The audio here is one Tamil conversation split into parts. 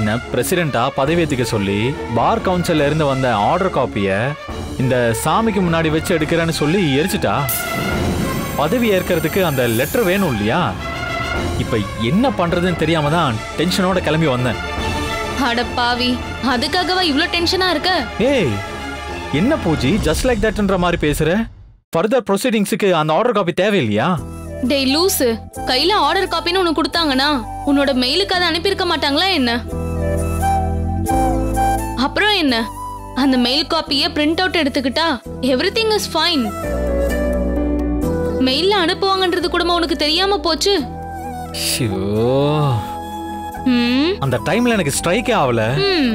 என்ன பிரசிடென்ட்டா பதவியேத்துக்க சொல்லி பார் கவுன்சில்ல இருந்து வந்த ஆர்டர் காப்பிய இந்த சாமிக்கு முன்னாடி வச்சு எடுக்கிறேன்னு சொல்லி எரிச்சிட்டா. பதவி ஏற்கிறதுக்கு அந்த லெட்டர் வேணும் இல்லையா? இப்ப என்ன பண்றதுன்னு தெரியாம தான் டென்ஷனோட கிளம்பி வந்தேன். அட பாவி, அதுக்காகவா இவ்ளோ டென்ஷனா இருக்க? ஏய், என்ன பூஜி ஜஸ்ட் லைக் தட்ன்ற மாதிரி பேசுற? ஃபர்தர் ப்ரொசீடிங்ஸ்க்கு அந்த ஆர்டர் காப்பி தேவையில்லையா? டேய் லூசு, கையில ஆர்டர் காப்பின்னு உனக்கு கொடுத்தாங்கன்னா உன்னோட மெயிலுக்கு அதை அனுப்பியிருக்க மாட்டாங்களா என்ன? அப்புறம் என்ன, அந்த மெயில் காப்பியை பிரிண்ட் அவுட் எடுத்துக்கிட்டா எவ்ரிதிங் இஸ் ஃபைன். மெயில்ல அனுப்புவாங்கன்றது கூட உனக்கு தெரியாம போச்சு. அந்த டைம்ல எனக்கு ஸ்ட்ரைக்கே ஆகல.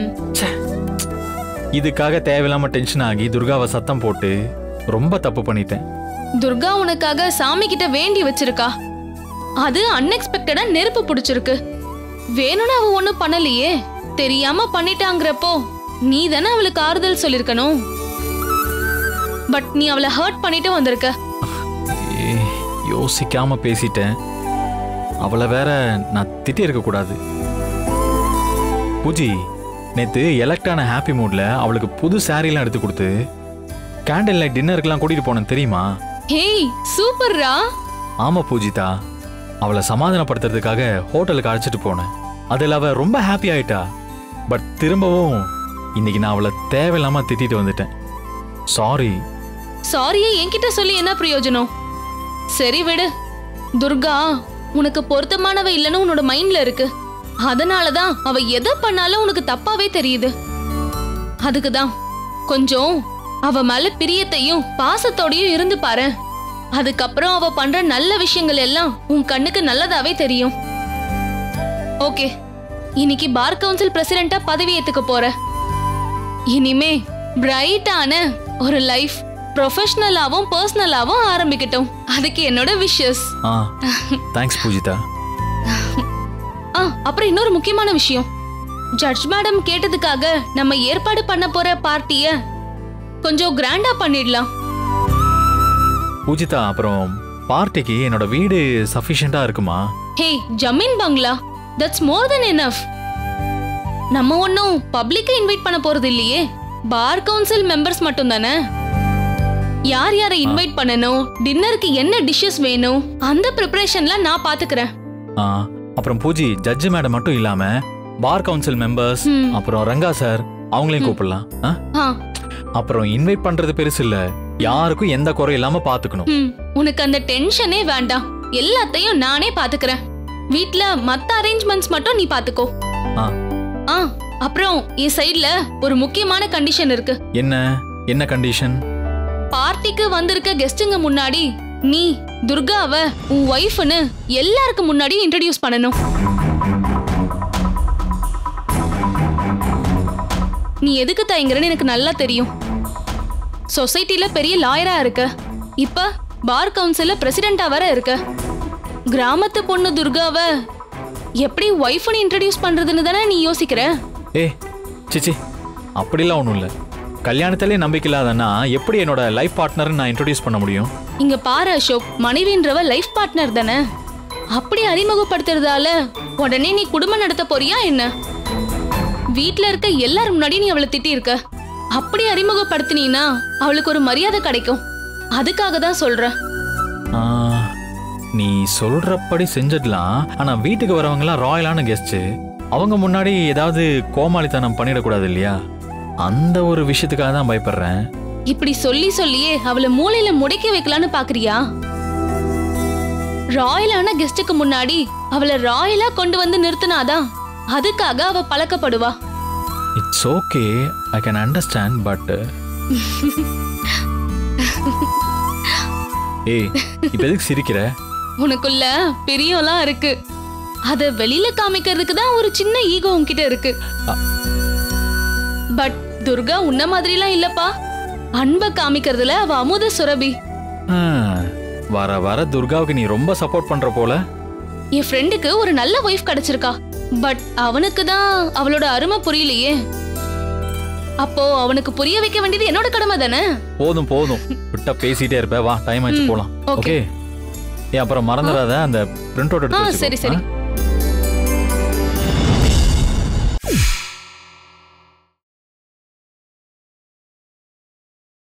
இதுக்காக தேவையில்லாம டென்ஷன் ஆகி துர்காவை சத்தம் போட்டு ரொம்ப தப்பு பண்ணிட்டேன். துர்கா உனக்காக சாமி கிட்ட வேண்டி வச்சிருக்கா. அது அன்எக்ஸ்பெக்டடா நெருப்பு பிடிச்சிருக்கு. வேணும்னு அவ ஒண்ணும் பண்ணலையே, தெரியாம பண்ணிட்டாங்கிறப்போ நீ தானே அவளுக்கு ஆறுதல் சொல்லிருக்கணும். பட் நீ அவளை ஹர்ட் பண்ணிட்டு வந்திருக்க. யோசிக்காம பேசிட்டேன். அவளை வேற நான் திட்டி இருக்க கூடாது. பூஜி, நேத்து எலக்ட் ஆன ஹாப்பி மூட்ல அவளுக்கு புது சாரீலாம் எடுத்து கொடுத்து கேண்டில் லைட் டின்னருக்குலாம் கூட்டிட்டு போனேன் தெரியுமா? ஹேய் சூப்பர்ரா. ஆமா பூஜிதா, அவளை சமாதானப்படுத்துறதுக்காக ஹோட்டலுக்கு அழைச்சிட்டு போனேன். அதில் அவ ரொம்ப ஹாப்பி ஆயிட்டா. பட் திரும்பவும் இன்னைக்கு நான் அவளை தேவையில்லாம திட்டிட்டு வந்துட்டேன். சாரி. சாரியே என்கிட்ட சொல்லி என்ன பிரயோஜனம்? சரி விடு. துர்கா உனக்கு பொருத்தமானவ இல்லைன்னு உன்னோட மைண்ட்ல இருக்கு. அதனாலதான் அவ எதை பண்ணாலும் உனக்கு தப்பாவே தெரியுது. அதுக்குதான் கொஞ்சம் அவ மேல பிரியத்தையும் பாசத்தோடையும் இருந்து பாரு. அதுக்கப்புறம் அவ பண்ற நல்ல விஷயங்கள் எல்லாம் உன் கண்ணுக்கு நல்லதாவே தெரியும். ஓகே, இன்னைக்கு பார் கவுன்சில் பிரசிடென்ட்டா பதவி ஏத்துக்க போற. இனிமே பிரைட்டான ஒரு லைஃப் ப்ரொஃபஷனலாவும் பர்சனலாவும் ஆரம்பிக்கட்டும். அதுக்கு என்னோட விஷஸ். தேங்க்ஸ் பூஜிதா. அப்புறம் இன்னொரு முக்கியமான விஷயம், ஜட்ஜ் மேடம் கேட்டதுக்காக நம்ம ஏற்பாடு பண்ண போற பார்ட்டிய கொஞ்சம் கிராண்டா பண்ணிடலாம். பூஜிதா, அப்புறம் பார்ட்டிக்கு என்னோட வீடு சஃபிஷியண்டா இருக்குமா? ஹே, ஜமீன் பங்களா, தட்ஸ் மோர் தென் எனஃப். நம்ம ஒன்னும் பப்ளிக்கை இன்வைட் பண்ண போறது இல்லையே, பார் கவுன்சில் மெம்பர்ஸ் மட்டும் தானே. யார் யாரை இன்வைட் பண்ணணும், டின்னருக்கு என்ன டிஷ்ஷஸ் வேணும், அந்த ப்ரிப்பரேஷன்லாம் நான் பாத்துக்கிறேன். அப்புறம் பூஜி, ஜட்ஜ் மேடம் மட்டும் இல்லாம பார் கவுன்சில் மெம்பர்ஸ், அப்புறம் ரங்கா சார் அவங்களையும் கூப்பிடலாம். அப்புறம் இன்வைட் பண்றது பெருசு இல்ல, யாருக்கும் எந்த குறை இல்லாம பாத்துக்கணும். உனக்கு அந்த டென்ஷனே வேண்டாம், எல்லாத்தையும் நானே பாத்துக்கிறேன். வீட்ல மத்த அரேஞ்ச்மெண்ட்ஸ் மட்டும் நீ பாத்துக்கோ. அப்புறம் என் சைடுல ஒரு முக்கியமான கண்டிஷன் இருக்கு. என்ன கண்டிஷன்? பார்ட்டிக்கு வந்திருக்க கெஸ்டுங்க முன்னாடி நீ துர்காவை உன் வைஃப்னு எல்லாருக்கும் முன்னாடி இன்ட்ரோடியூஸ் பண்ணணும். நீ எதுக்கு தயங்குறன்னு எனக்கு நல்லா தெரியும். சொசைட்டில பெரிய லாயரா இருக்க, இப்ப பார் கவுன்சில்ல பிரசிடென்டா வர இருக்க. கிராமத்து பொண்ணு துர்காவை எப்படி வைஃப்னு இன்ட்ரோடியூஸ் பண்றதுன்னு தானே நீ யோசிக்கிற? சிச்சி, அப்படிலாம் ஒண்ணும் இல்ல. கல்யாணத்திலே நம்பிக்கை இல்லாதன்னா எப்படி என்னோட லைஃப் பார்ட்னர் நான் இன்ட்ரோடியூஸ் பண்ண முடியும்? இங்க பாரு அசோக், மனைவின்றவ லைஃப் பார்ட்னர் தானே. அப்படி அறிமுகப்படுத்துறதால உடனே நீ குடும்பம் நடத்த போறியா என்ன? வீட்ல இருக்க எல்லாரும் முன்னாடி நீ அவளை திட்டி இருக்க. அப்படி அறிமுகப்படுத்தினா அவளுக்கு ஒரு மரியாதை கிடைக்கும். அதுக்காக தான் சொல்ற. நீ சொல்றபடி செஞ்சிடலாம். ஆனா வீட்டுக்கு வரவங்கலாம் ராயலான கெஸ்ட், அவங்க முன்னாடி ஏதாவது கோமாளித்தனம் பண்ணிடக்கூடாது இல்லையா? அந்த ஒரு விஷயத்துக்காக தான் பயப்படுறேன். இப்படி சொல்லி சொல்லியே அவளை மூளையில முடக்கி வைக்கலான்னு பாக்குறியா? ராயலான கெஸ்டுக்கு முன்னாடி அவளை ராயலா கொண்டு வந்து நிறுத்தினாதான் அதுக்காக அவ பழக்கப்படுவா. It's okay, I can understand. But ஏய், இப்ப எதுக்கு சிரிக்கிற? உனக்குள்ள பிரியம்லாம் இருக்கு, அத வெளியில காமிக்கிறதுக்கு தான் ஒரு சின்ன ஈகோ உன்கிட்ட இருக்கு. பட் துர்கா உன்ன மாதிரிலாம் இல்லப்பா. அன்பை காமிக்கிறதுல அவ அமுத சுரபி. வர வர துர்காவுக்கு நீ ரொம்ப சப்போர்ட் பண்ற போல. என் ஃப்ரெண்டுக்கு ஒரு நல்ல வைஃப் கிடைச்சிருக்கா. பட் அவனுக்கு தான் அவளோட அருமை புரியலையே. அப்போ அவனுக்கு புரிய வைக்க வேண்டியது என்னோட கடமை தானே. போதும் போதும், விட்டா பேசிட்டே இருப்ப. வா, டைம் ஆச்சு, போலாம். ஓகே. அப்புறம் மறந்துடாத அந்த பிரிண்ட் அவுட் எடுத்து. சரி சரி.